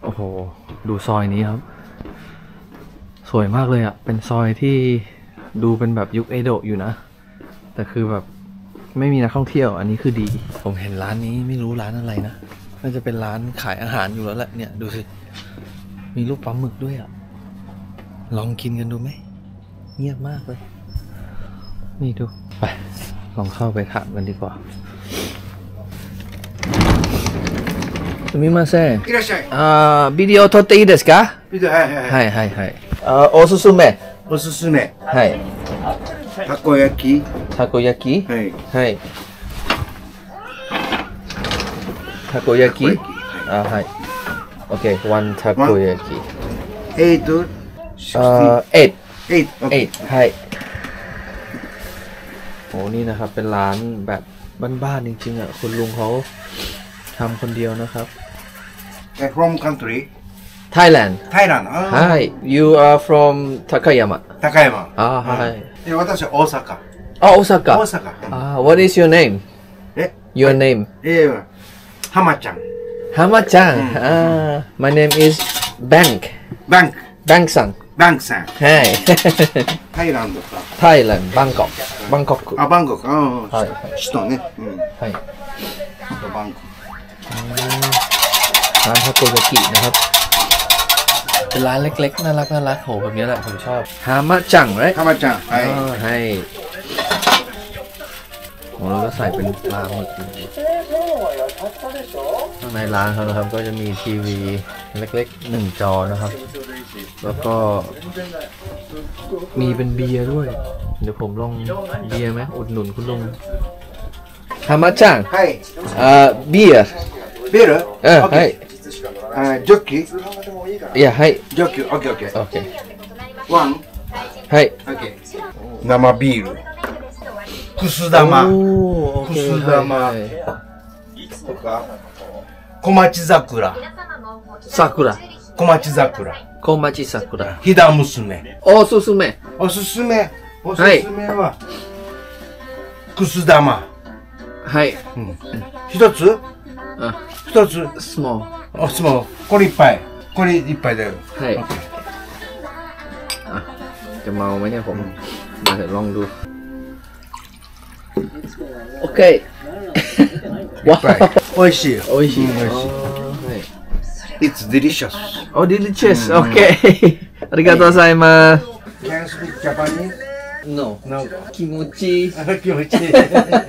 โอ้โหดูซอยนี้ครับสวยมากเลยอ่ะเป็นซอยที่ดูเป็นแบบยุคเอโดะอยู่นะแต่คือแบบไม่มีนักท่องเที่ยวอันนี้คือดีผมเห็นร้านนี้ไม่รู้ร้านอะไรนะน่าจะเป็นร้านขายอาหารอยู่แล้วแหละเนี่ยดูสิมีรูปปลาหมึกด้วยอ่ะลองกินกันดูไหมเงียบมากเลยนี่ดูไปลองเข้าไปถามกันดีกว่าすみません。 いらっしゃい。 ビデオ撮っていいですか？ ビデオ、はいはいはい。 はいはいはい。おすすめ。 おすすめ。 はい。 たこ焼き。 たこ焼き？ はい。 はい。たこ焼き？はい。OK、one たこ焼き。 8 eight 8 はい。โอ้นี่นะครับเป็นร้านแบบบ้านๆจริงๆอ่ะคุณลุงเขาทำคนเดียวนะครับ From country? Thailand. Thailand. Hi. You are from Takayama. 高山。 はい。 私は大阪。 大阪。 大阪。 What is your name? Your name? 浜ちゃん。 浜ちゃん。My name is Bank. Bank さん。 バンクさん。 はい。 タイランドか。 Thailand. バンコク。バンコク。 バンコク。 はい。 首都ね。 はい。 バンコク。 ร้านทาโกยากินะครับเป็นร้านเล็กๆน่ารักโหแบบนี้แหละผมชอบฮามะจังไรฮามะจังให้ผมเราก็ใส่เป็นปลาหมึกข้างในร้านเขานะครับก็จะมีทีวีเล็กๆ1 จอนะครับแล้วก็มีเป็นเบียร์ด้วยเดี๋ยวผมลองเบียร์ไหมอุดหนุนคุณลุงฮามะจังเบียร์はいジョッキいやはいジョッキオッケーオッケーオッケーワンはいオッケー生ビールくす玉くす玉とか小町桜桜小町桜小町桜ひだ娘おすすめはくす玉はい一つスモーこれ一杯だよはいจะเมาไหมเนี่ยผมมาเดี๋ยวลองดูโอเคว้าวおいしいおいしい It's delicious Oh delicious okay ありがとうございます Can you speak Japanese? No 気持ち気持ちいい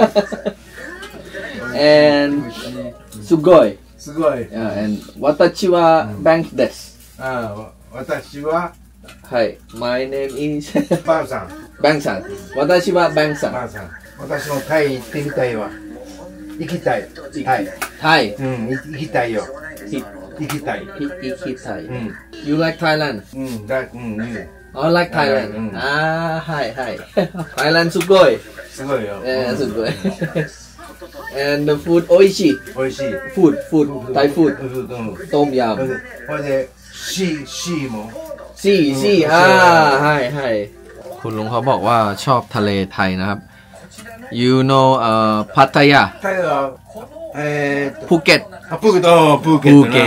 and すごいすごい。 and 私はバンクです。 私ははい。My name is バンさん。 バンさん。私はバンさん。 私もタイ行ってみたいわ。行きたい。 はい。 行きたいよ。行きたい。 You like Thailand? I like Thailand. はい。Thailand すごい。 すごいよ。 すごい。And the food おいしい。 おいしい。 Food Thai food ต้มยำこれでシーもはいคุณลุงเขาบอกว่าชอบทะเลไทยนะครับ You know พัทยาภูเก็ตはいプーケットはいプーケ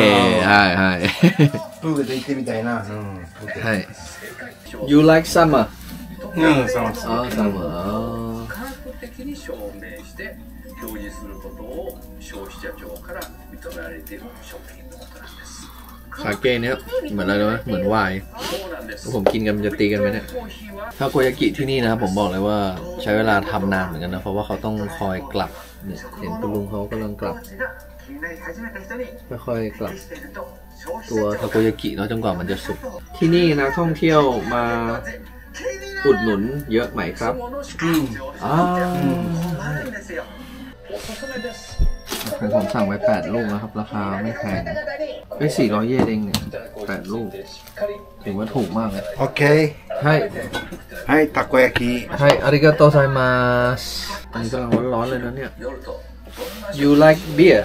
ット行ってみたいなはい You like summer サマ summer 表示することを消費者庁から認められている商品のことなんです。 สาเกเนี่ยเหมือนอะไรนะเหมือนไวน์ผมกินกันจะตีกันไหมเนี่ยทาโกยากิที่นี่นะครับผมบอกเลยว่าใช้เวลาทำนานเหมือนกันนะเพราะว่าเขาต้องคอยกลับเนี่ยเห็นคุณลุงเขากำลังกลับค่อยๆกลับตัวทาโกยากิเนาะจนกว่ามันจะสุกที่นี่นักท่องเที่ยวมาอุดหนุนเยอะไหมครับผมสั่งไว้8 ลูกนะครับราคาไม่แพง400 เยนเองเนี่ย8 ลูกถือว่าถูกมากเลยโอเคはいたこ焼きはいありがとうございますอันนี้กำลังร้อนๆเลยนะเนี่ย You like beer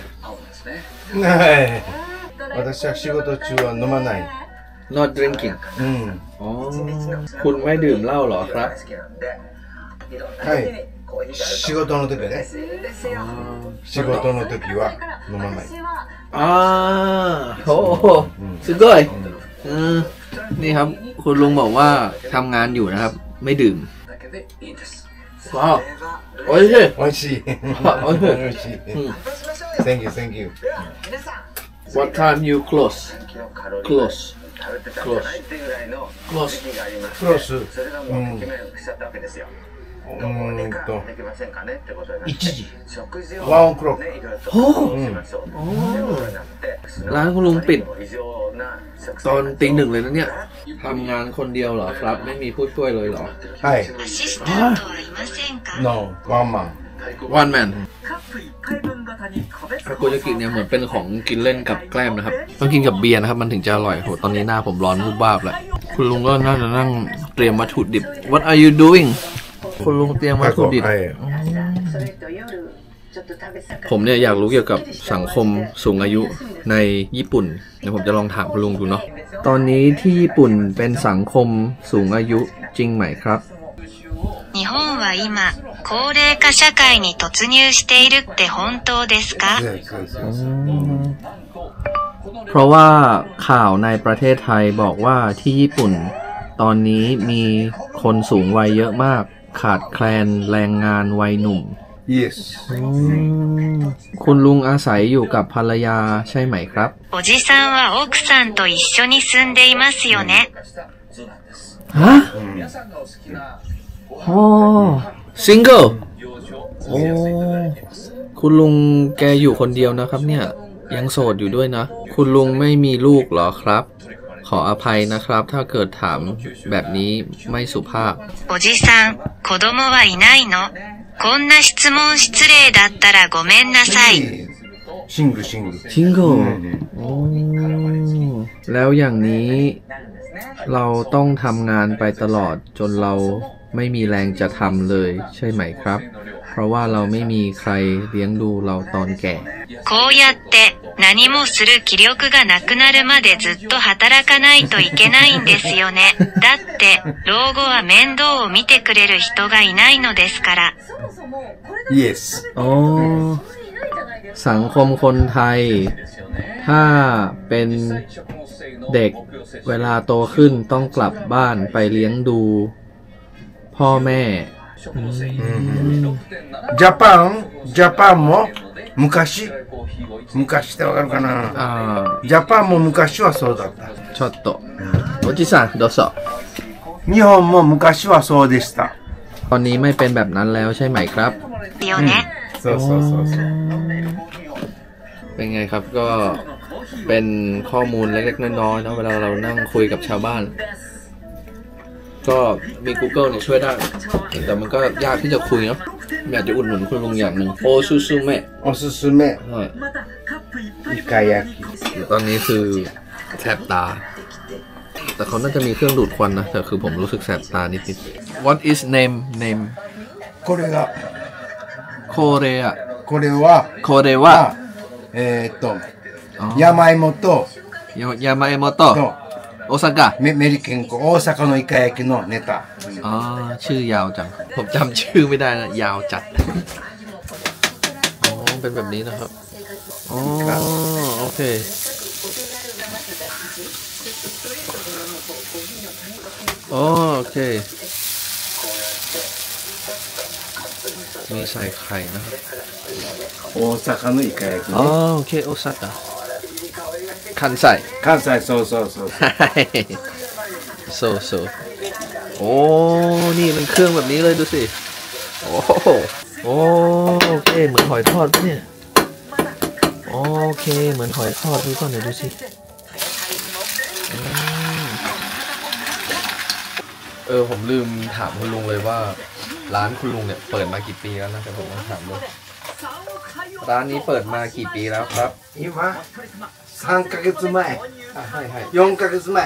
私は仕事中は飲まない Not drinking อ๋อคุณไม่ดื่มเหล้าหรอครับはい仕事の時ね。仕事の時は飲まない。 อ่าโอ้โหสุดยอดนี่ครับคุณลุงบอกว่าทำงานอยู่นะครับไม่ดื่มว้าวโอ้ย美味しい。美味しい。Thank you, thank you. What time you close? Close. Close. Close. Close. 1時。1 o'clock. โอ้ร้านคุณลุงปิดตอนตี 1เลยนะเนี่ยทำงานคนเดียวเหรอครับไม่มีผู้ช่วยเลยเหรอはい。No, one man. One man ทาโกยากิเนี่ยเหมือนเป็นของกินเล่นกับแกล้มนะครับต้องกินกับเบียร์นะครับมันถึงจะอร่อยโหตอนนี้หน้าผมร้อนวูบวาบแล้วคุณลุงก็น่าจะนั่งเตรียมวัตถุดิบ What are you doing คุณลุงเตรียมวัตถุดิบผมเนี่ยอยากรู้เกี่ยวกับสังคมสูงอายุในญี่ปุ่นเดี๋ยวผมจะลองถามคุณลุงดูเนาะตอนนี้ที่ญี่ปุ่นเป็นสังคมสูงอายุจริงไหมครับ日本は今高齢化社会に突入しているって本当ですかเพราะว่าข่าวในประเทศไทยบอกว่าที่ญี่ปุ่นตอนนี้มีคนสูงวัยเยอะมากขาดแคลนแรงงานวัยหนุ่ม Yes. คุณลุงอาศัยอยู่กับภรรยาใช่ไหมครับおじさんは奥さんと一緒に住んでいますよねฮะโอ้ซิงเกิลโอ้คุณลุงแกอยู่คนเดียวนะครับเนี่ยยังโสดอยู่ด้วยนะคุณลุงไม่มีลูกเหรอครับขออภัยนะครับถ้าเกิดถามแบบนี้ไม่สุภาพおじさん子供はいないのこんな質問失礼だったらごめんなさいシングルシングルシングルโอ้แล้วอย่างนี้เราต้องทำงานไปตลอดจนเราไม่มีแรงจะทำเลยใช่ไหมครับเพราะว่าเราไม่มีใครเลี้ยงดูเราตอนแก่こうやって何もする気力がなくなるまでずっと働かないといけないんですよねだって老後は面倒を見てくれる人がいないのですから Yes อ๋อสังคมคนไทยถ้าเป็นเด็กเวลาโตขึ้นต้องกลับบ้านไปเลี้ยงดูพ่อแม่ジャパンも昔ってわかるかなジャパンも昔はそうだったちょっとおじさんどうぞ日本も昔はそうでしたตอนนี้ไม่เป็นแบบนั้นแล้วใช่ไหมครับそうเป็นไงครับก็เป็นข้อมูลเล็กๆน้อยๆนะเวลาเรานั่งคุยกับชาวบ้านก็มี Google เนี่ยช่วยได้แต่มันก็ยากที่จะคุยเนาะอยากจะอุดหนุนคุณลุงอย่างหนึ่งโอซูซูเมะอิกายากิตอนนี้คือแสบตาแต่เขาน่าจะมีเครื่องดูดควันนะแต่คือผมรู้สึกแสบตานิดๆ What is name これがโคเรีย山芋とยามาเอโมโตะโอซาก้าメリケンコ大阪のイカ焼きのネタอ๋อชื่อยาวจังผมจำชื่อไม่ได้นะยาวจัดอ๋อเป็นแบบนี้นะครับอ๋อโอเคโอเคมีใส่ไข่นะครับ大阪のイカ焼きねอ๋อโอเคโอซาก้าคันไซそうโอ้นี่เป็นเครื่องแบบนี้เลยดูสิโอเคเหมือนหอยทอดเนี่ยโอเคเหมือนหอยทอดดูก่อนดูสิผมลืมถามคุณลุงเลยว่าร้านคุณลุงเนี่ยเปิดมากี่ปีแล้วนะแต่ผมต้องถามด้วยร้านนี้เปิดมากี่ปีแล้วครับ今3ヶ月前4ヶ月前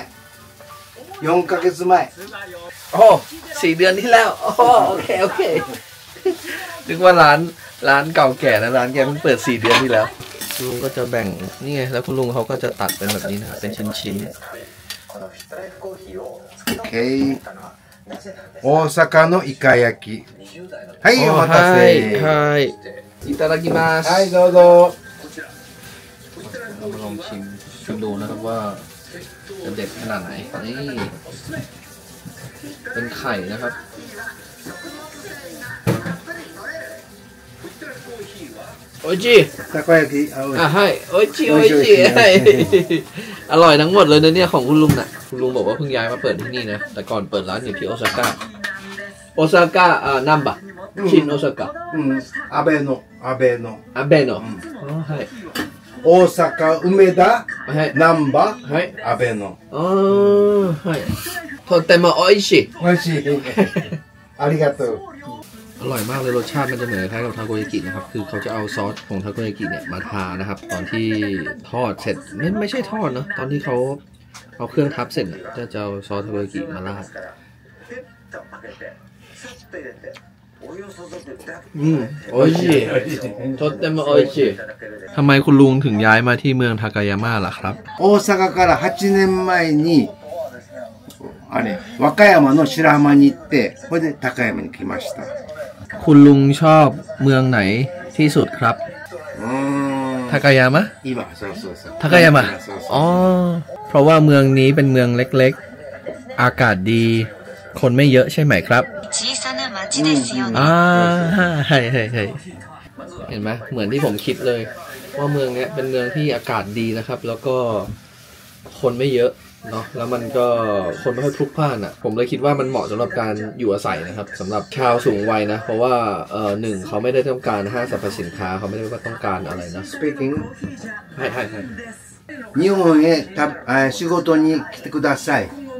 โอ้4 เดือนที่แล้วโอเคนึกว่าร้านเก่าแก่นะร้านแกเพิ่งเปิด4 เดือนที่แล้วลุงก็จะแบ่งนี่ไงแล้วคุณลุงเขาก็จะตัดเป็นแบบนี้นะเป็นชิ้น大阪のイカ焼き。はい、お待たせ。 いただきます。 はい、どうぞ。 เรามาลองชิมดูนะครับว่าจะเด็ดขนาดไหนนี่เป็นไข่นะครับโอจิたこ焼き。 ให้โอจิอร่อยทั้งหมดเลยนะเนี่ยของคุณลุงน่ะคุณลุงบอกว่าเพิ่งย้ายมาเปิดที่นี่นะแต่ก่อนเปิดร้านอยู่ที่โอซาก้านัมบะชินโอซาก้า阿部のはい大阪梅田難波阿部のはいとっても美味しい美味しいありがとうอร่อยมากเลยรสชาติมันจะเหมือนคล้ายกับทาโกยากินะครับคือเขาจะเอาซอสของทาโกยากิเนี่ยมาทานะครับตอนที่ทอดเสร็จไม่ใช่ทอดเนาะตอนที่เขาเอาเครื่องทับเสร็จจะเอาซอสทาโกยากิมาราดโอ้ยとっても美味しいทำไมคุณลุงถึงย้ายมาที่เมืองทากายาม่าล่ะครับ大阪から8年前に和歌山の白浜に行ってそれで高山に来ましたคุณลุงชอบเมืองไหนที่สุดครับทากายามะทากายามะอ๋อเพราะว่าเมืองนี้เป็นเมืองเล็กๆอากาศดีคนไม่เยอะใช่ไหมครับใช่เห็นไหมเหมือนที่ผมคิดเลยว่าเมืองนี้เป็นเมืองที่อากาศดีนะครับแล้วก็คนไม่เยอะเนาะแล้วมันก็คนไม่ค่อยพลุกพล่านอ่ะผมเลยคิดว่ามันเหมาะสำหรับการอยู่อาศัยนะครับสำหรับชาวสูงวัยนะเพราะว่าหนึ่งเขาไม่ได้ต้องการห้างสรรพสินค้าเขาไม่ได้ว่าต้องการอะไรนะ Speaking はい日本へ仕事に来てください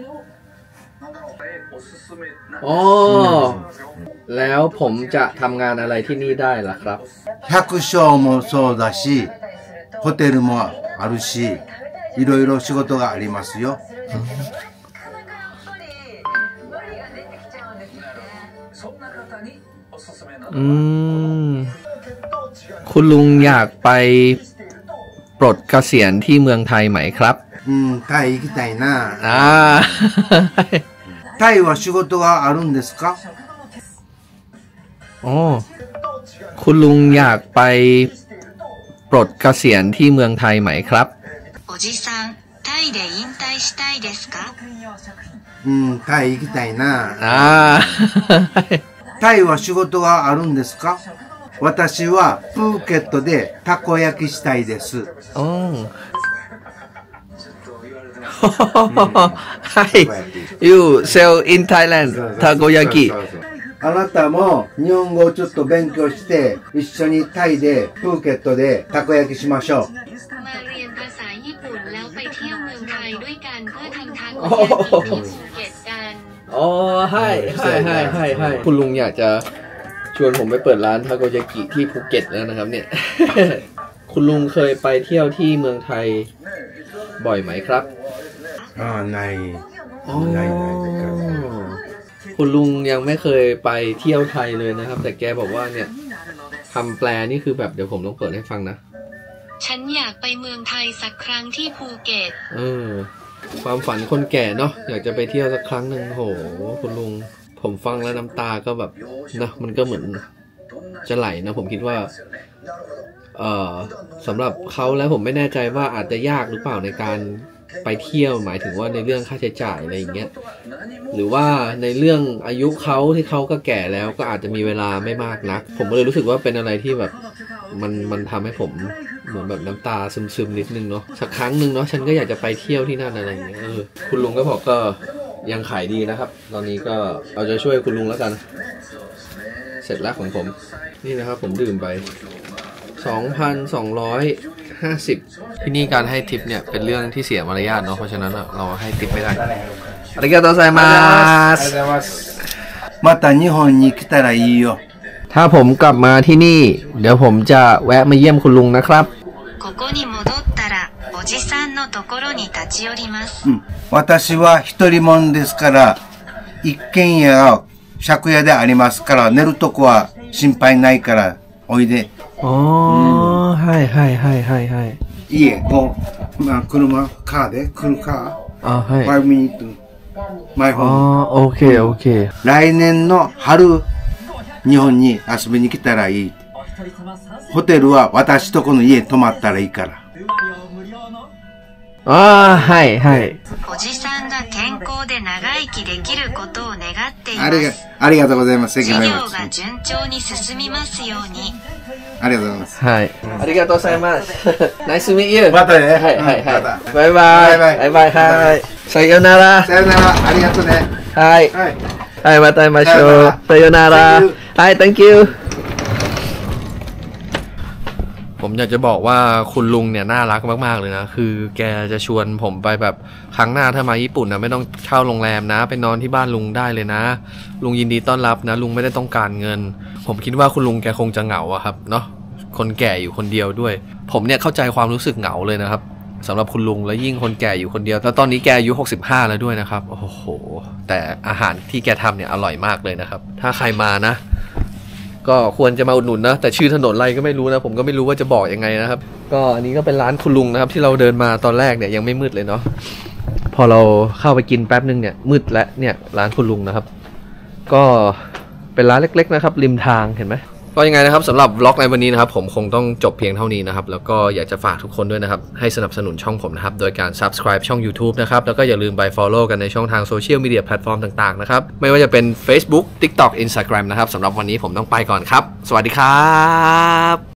อ๋อแล้วผมจะทำงานอะไรที่นี่ได้ล่ะครับ百姓もそうだしホテルもあるしいろいろ仕事がありますよคุณลุงอยากไปปลดเกษียณที่เมืองไทยไหมครับタイ行きたいなタイは仕事があるんですかอ๋อคุณลุงอยากไปปลดเกษียณที่เมืองไทยไหมครับおじさんタイで引退したいですかタイ行きたいなタイは仕事があるんですか私はプーケットでたこ焼きしたいですはい You sell in Thailand たこ焼きあなたも日本語をちょっと勉強して一緒にタイでプーケットでたこ焼きしましょうมาเรียนภาษาญี่ปุ่นแล้วไปเที่ยวเมืองไทยด้วยกันเพื่อทำทาโกยากิที่ภูเก็ตกันอ๋อให้คุณลุงอยากจะชวนผมไปเปิดร้านทาโกยากิที่ภูเก็ตแล้วนะครับเนี่ย คุณลุงเคยไปเที่ยวที่เมืองไทยบ่อยไหมครับないคุณลุงยังไม่เคยไปเที่ยวไทยเลยนะครับแต่แกบอกว่าเนี่ยคำแปลนี่คือแบบเดี๋ยวผมต้องเปิดให้ฟังนะฉันอยากไปเมืองไทยสักครั้งที่ภูเก็ตความฝันคนแก่เนาะอยากจะไปเที่ยวสักครั้งหนึ่งโหคุณลุงผมฟังแล้วน้ำตาก็แบบนะมันก็เหมือนจะไหลนะผมคิดว่าสำหรับเขาแล้วผมไม่แน่ใจว่าอาจจะยากหรือเปล่าในการไปเที่ยวหมายถึงว่าในเรื่องค่าใช้จ่ายอะไรอย่างเงี้ยหรือว่าในเรื่องอายุเขาที่เขาก็แก่แล้วก็อาจจะมีเวลาไม่มากนักผมก็เลยรู้สึกว่าเป็นอะไรที่แบบมันทำให้ผมเหมือนแบบน้ำตาซึมๆนิดนึงเนาะสักครั้งหนึ่งเนาะฉันก็อยากจะไปเที่ยวที่นั่นอะไรอย่างเงี้ยคุณลุงก็บอกก็ยังขายดีนะครับตอนนี้ก็เอาใจช่วยคุณลุงแล้วกันเสร็จแล้วของผมนี่นะครับผมดื่มไป 2,250 ที่นี่การให้ทิปเนี่ยเป็นเรื่องที่เสียมารยาทเนาะเพราะฉะนั้นเราให้ทิปไม่ได้ありがとうございますまた日本に来たらいいよถ้าผมกลับมาที่นี่เดี๋ยวผมจะแวะมาเยี่ยมคุณลุงนะครับここに戻ったらおじさんのところに立ち寄ります私は一人者ですから一軒家が借家でありますから寝るとこは心配ないからおいでอ๋อはい家こう車カーで来るか5 minutes マイホอ๋อーム。 โอเคโอเค来年の春、日本に遊びに来たらいい。ホテルは私とこの家泊まったらいいから。 อ๋อให้ให้おじさんが健康で長生きできることを願っていまありがす。 ありがとうございます。 事業関真が順調に進みますように。 ありがとうございます。 はいありがとうございます Nice to meet you またね。 はいはいはいまた。 バイバイバイバイバイバイはいさよならさよなら。ありがとうね。 はいはい。 はいまた会いましょうさよなら Thank you はい thank you ผมอยากจะบอกว่าคุณลุงเนี่ยน่ารักมากๆเลยนะคือแกจะชวนผมไปแบบครั้งหน้าถ้ามาญี่ปุ่นนะไม่ต้องเช่าโรงแรมนะไปนอนที่บ้านลุงได้เลยนะลุงยินดีต้อนรับนะลุงไม่ได้ต้องการเงินผมคิดว่าคุณลุงแกคงจะเหงาอะครับเนาะคนแก่อยู่คนเดียวด้วย ผมเนี่ยเข้าใจความรู้สึกเหงาเลยนะครับสำหรับคุณลุงและยิ่งคนแก่อยู่คนเดียวแล้วตอนนี้แกอายุ65แล้วด้วยนะครับโอ้โหแต่อาหารที่แกทำเนี่ยอร่อยมากเลยนะครับถ้าใครมานะก็ควรจะมาอุดหนุนนะแต่ชื่อถนนอะไรก็ไม่รู้นะผมก็ไม่รู้ว่าจะบอกยังไงนะครับก็อันนี้ก็เป็นร้านคุณลุงนะครับที่เราเดินมาตอนแรกเนี่ยยังไม่มืดเลยเนาะพอเราเข้าไปกินแป๊บนึงเนี่ยมืดแล้วเนี่ยร้านคุณลุงนะครับก็เป็นร้านเล็กๆนะครับริมทางเห็นไหมก็ยังไงนะครับสำหรับวล็อกในวันนี้นะครับผมคงต้องจบเพียงเท่านี้นะครับแล้วก็อยากจะฝากทุกคนด้วยนะครับให้สนับสนุนช่องผมนะครับโดยการ subscribe ช่อง YouTube นะครับแล้วก็อย่าลืมไป follow กันในช่องทางโซเชียลมีเดียแพลตฟอร์มต่างๆนะครับไม่ว่าจะเป็น Facebook TikTok Instagram นะครับสำหรับวันนี้ผมต้องไปก่อนครับสวัสดีครับ